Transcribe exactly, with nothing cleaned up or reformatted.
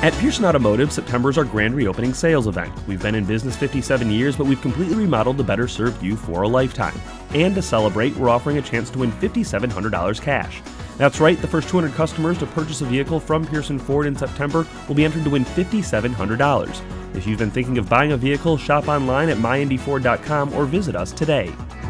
At Pearson Automotive, September is our grand reopening sales event. We've been in business fifty-seven years, but we've completely remodeled to better serve you for a lifetime. And to celebrate, we're offering a chance to win five thousand seven hundred dollars cash. That's right, the first two hundred customers to purchase a vehicle from Pearson Ford in September will be entered to win five thousand seven hundred dollars. If you've been thinking of buying a vehicle, shop online at my indy ford dot com or visit us today.